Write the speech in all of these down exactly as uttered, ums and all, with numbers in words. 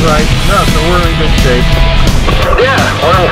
right. No, so we're in good shape. Yeah, well.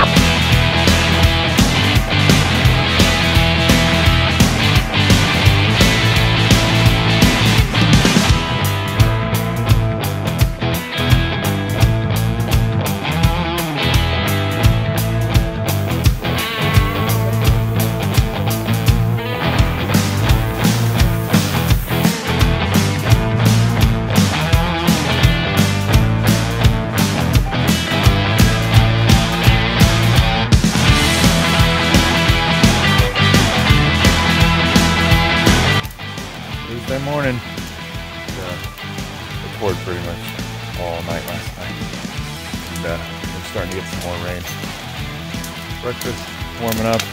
Tuesday morning. Uh, poured pretty much all night last night. And uh, we're starting to get some more rain. Breakfast warming up.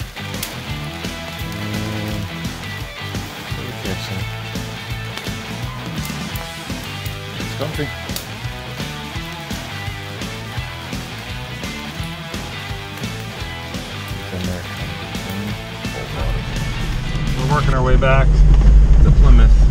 And to the kitchen. It's comfy. It's in there. We're working our way back to Plymouth.